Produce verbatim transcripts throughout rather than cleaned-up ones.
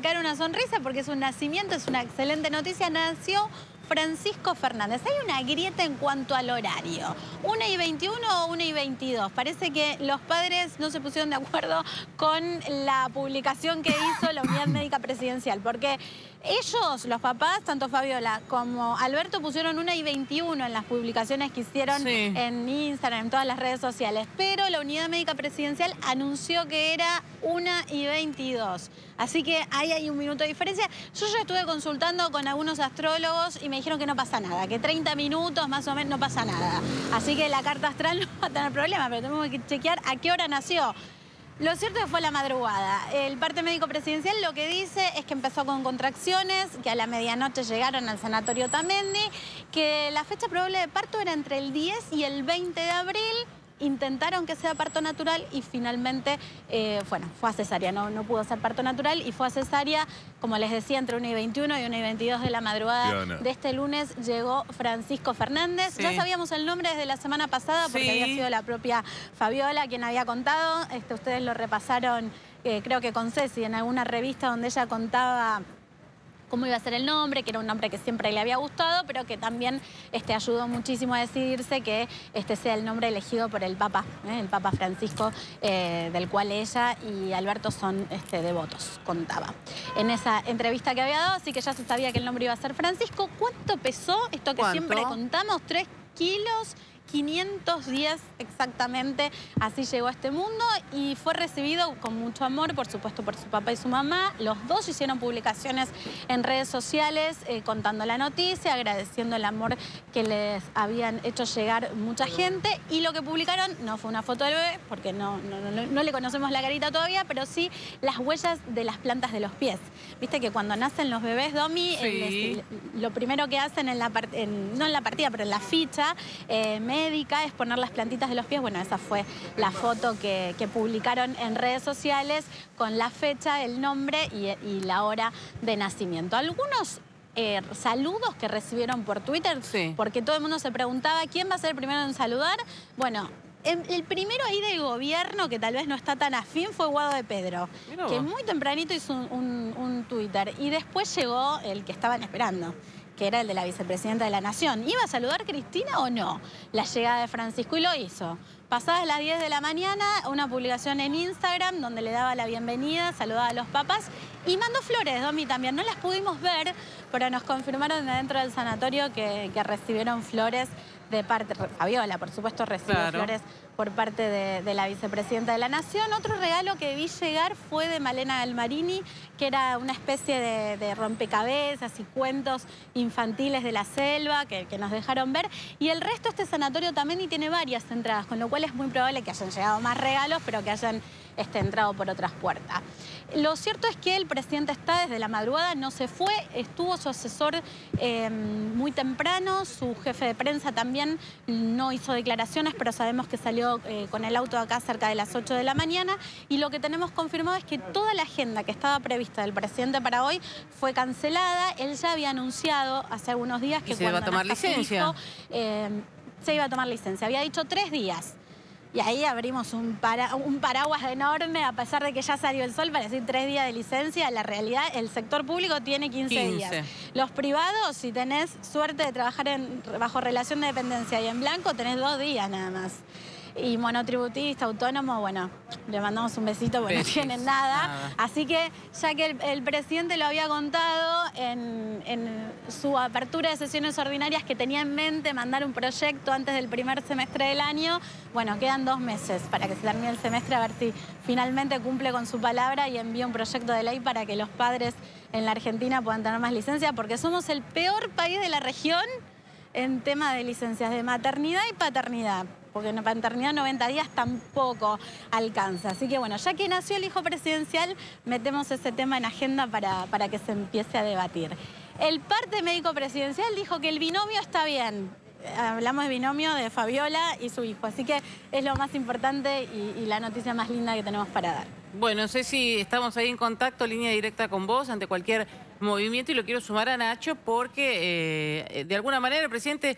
sacar una sonrisa porque es un nacimiento, es una excelente noticia. Nació Francisco Fernández. Hay una grieta en cuanto al horario. una y veintiuno o una y veintidós. Parece que los padres no se pusieron de acuerdo con la publicación que hizo la Unidad Médica Presidencial, porque ellos, los papás, tanto Fabiola como Alberto, pusieron una y veintiuno en las publicaciones que hicieron sí. en Instagram, en todas las redes sociales. Pero la Unidad Médica Presidencial anunció que era una y veintidós. Así que ahí hay un minuto de diferencia. Yo ya estuve consultando con algunos astrólogos y me dijeron que no pasa nada, que treinta minutos más o menos no pasa nada. Así que la carta astral no va a tener problema, pero tenemos que chequear a qué hora nació. Lo cierto es que fue la madrugada. El parte médico presidencial lo que dice es que empezó con contracciones, que a la medianoche llegaron al sanatorio Tamendi, que la fecha probable de parto era entre el diez y el veinte de abril. Intentaron que sea parto natural y finalmente, eh, bueno, fue a cesárea, no, no pudo ser parto natural y fue a cesárea, como les decía, entre una y veintiuno y una y veintidós de la madrugada Diana. de este lunes llegó Francisco Fernández. Sí. Ya sabíamos el nombre desde la semana pasada porque sí. había sido la propia Fabiola quien había contado. Este, ustedes lo repasaron, eh, creo que con Ceci, en alguna revista donde ella contaba cómo iba a ser el nombre, que era un nombre que siempre le había gustado, pero que también este, ayudó muchísimo a decidirse que este sea el nombre elegido por el Papa, ¿eh? el Papa Francisco, eh, del cual ella y Alberto son este, devotos, contaba en esa entrevista que había dado, así que ya se sabía que el nombre iba a ser Francisco. ¿Cuánto pesó? Esto que ¿Cuánto? siempre contamos, tres kilos... quinientos diez exactamente, así llegó a este mundo y fue recibido con mucho amor, por supuesto, por su papá y su mamá. Los dos hicieron publicaciones en redes sociales eh, contando la noticia, agradeciendo el amor que les habían hecho llegar mucha gente. Y lo que publicaron no fue una foto del bebé, porque no, no, no, no le conocemos la carita todavía, pero sí las huellas de las plantas de los pies. Viste que cuando nacen los bebés, Domi, sí. les, lo primero que hacen, en la en, no en la partida, pero en la ficha, eh, médica es poner las plantitas de los pies. Bueno, esa fue la foto que, que publicaron en redes sociales con la fecha, el nombre y, y la hora de nacimiento. Algunos eh, saludos que recibieron por Twitter, sí. porque todo el mundo se preguntaba quién va a ser el primero en saludar. Bueno, el primero ahí del gobierno, que tal vez no está tan afín, fue Guado de Pedro, Mirá. que muy tempranito hizo un, un, un Twitter. Y después llegó el que estaban esperando, que era el de la vicepresidenta de la Nación. ¿Iba a saludar Cristina o no? La llegada de Francisco, y lo hizo. Pasadas las diez de la mañana, una publicación en Instagram donde le daba la bienvenida, saludaba a los papás y mandó flores, Domi, también. No las pudimos ver, pero nos confirmaron de dentro del sanatorio que, que recibieron flores de parte... Fabiola, por supuesto, recibió claro. flores por parte de, de la vicepresidenta de la Nación. Otro regalo que vi llegar fue de Malena Galmarini, que era una especie de, de rompecabezas y cuentos infantiles de la selva que, que nos dejaron ver. Y el resto, este sanatorio también y tiene varias entradas, con lo cual es muy probable que hayan llegado más regalos, pero que hayan este, entrado por otras puertas. Lo cierto es que el presidente está desde la madrugada, no se fue, estuvo su asesor eh, muy temprano, su jefe de prensa también no hizo declaraciones, pero sabemos que salió eh, con el auto acá cerca de las ocho de la mañana, y lo que tenemos confirmado es que toda la agenda que estaba prevista del presidente para hoy fue cancelada. Él ya había anunciado hace algunos días que se iba a tomar licencia. Hijo, eh, se iba a tomar licencia, había dicho tres días. Y ahí abrimos un, para, un paraguas enorme, a pesar de que ya salió el sol, para decir tres días de licencia. La realidad, el sector público tiene quince, quince días. Los privados, si tenés suerte de trabajar en, bajo relación de dependencia y en blanco, tenés dos días nada más. Y monotributista, autónomo, bueno, le mandamos un besito porque no tienen nada. nada. Así que, ya que el, el presidente lo había contado en, en su apertura de sesiones ordinarias, que tenía en mente mandar un proyecto antes del primer semestre del año, bueno, quedan dos meses para que se termine el semestre, a ver si finalmente cumple con su palabra y envía un proyecto de ley para que los padres en la Argentina puedan tener más licencia, porque somos el peor país de la región en tema de licencias de maternidad y paternidad, porque en paternidad noventa días tampoco alcanza. Así que bueno, ya que nació el hijo presidencial, metemos ese tema en agenda para, para que se empiece a debatir. El parte médico presidencial dijo que el binomio está bien. Hablamos de binomio de Fabiola y su hijo, así que es lo más importante y, y la noticia más linda que tenemos para dar. Bueno, sé si estamos ahí en contacto, línea directa con vos, ante cualquier movimiento, y lo quiero sumar a Nacho porque eh, de alguna manera el presidente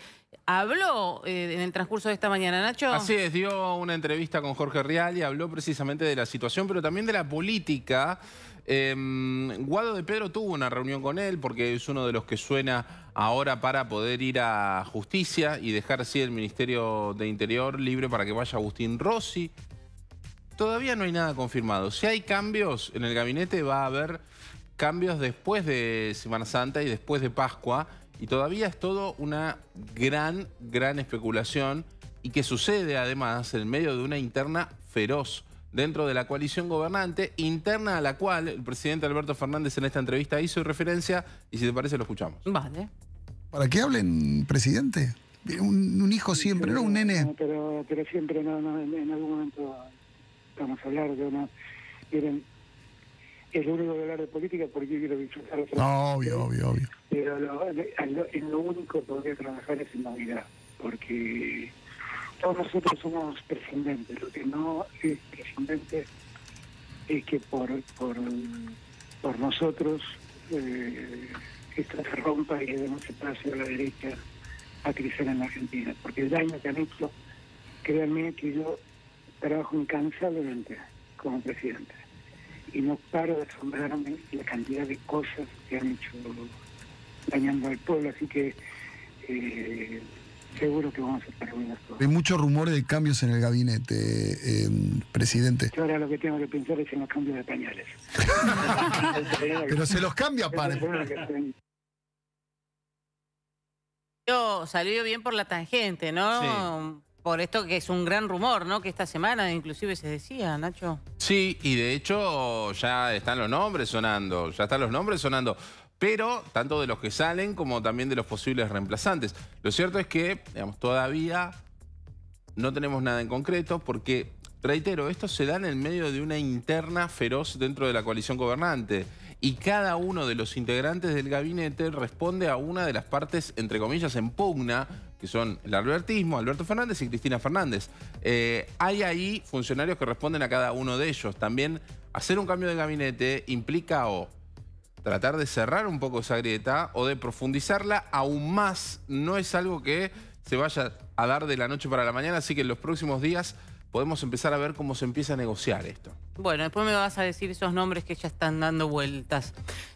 habló eh, en el transcurso de esta mañana, Nacho. Así es, dio una entrevista con Jorge Rial y habló precisamente de la situación, pero también de la política. Eh, Guado de Pedro tuvo una reunión con él porque es uno de los que suena ahora para poder ir a Justicia y dejar así el Ministerio de Interior libre para que vaya Agustín Rossi. Todavía no hay nada confirmado. Si hay cambios en el gabinete, va a haber cambios después de Semana Santa y después de Pascua. Y todavía es todo una gran, gran especulación y que sucede además en medio de una interna feroz dentro de la coalición gobernante, interna a la cual el presidente Alberto Fernández en esta entrevista hizo referencia y si te parece lo escuchamos. Vale. ¿Para qué hablen, presidente? Un, un hijo siempre, ¿no? Un nene. No, pero, pero siempre no, no, en algún momento vamos a hablar de una... Miren, es lo único de hablar de política porque yo quiero disfrutar otra No, obvio, obvio, obvio. Pero lo, lo, en lo único que podría trabajar es en la unidad, porque todos nosotros somos prescindentes. Lo que no es prescindente es que por por, por nosotros eh, esto se rompa y le demos espacio a la derecha a crecer en la Argentina. Porque el daño que han hecho, créanme que yo trabajo incansablemente como presidente y no paro de asombrarme la cantidad de cosas que han hecho dañando al pueblo, así que eh, seguro que vamos a estar buenas todas. Hay muchos rumores de cambios en el gabinete, eh, presidente. Yo ahora lo que tengo que pensar es en los cambios de pañales. Pero se los cambia para... Salió, salió bien por la tangente, ¿no? Sí. Por esto que es un gran rumor, ¿no? Que esta semana inclusive se decía, Nacho. Sí, y de hecho ya están los nombres sonando, ya están los nombres sonando, pero tanto de los que salen como también de los posibles reemplazantes. Lo cierto es que, digamos, todavía no tenemos nada en concreto porque, reitero, esto se da en el medio de una interna feroz dentro de la coalición gobernante y cada uno de los integrantes del gabinete responde a una de las partes, entre comillas, en pugna, que son el albertismo, Alberto Fernández y Cristina Fernández. Eh, hay ahí funcionarios que responden a cada uno de ellos. También hacer un cambio de gabinete implica o tratar de cerrar un poco esa grieta o de profundizarla aún más. No es algo que se vaya a dar de la noche para la mañana, así que en los próximos días podemos empezar a ver cómo se empieza a negociar esto. Bueno, después me vas a decir esos nombres que ya están dando vueltas.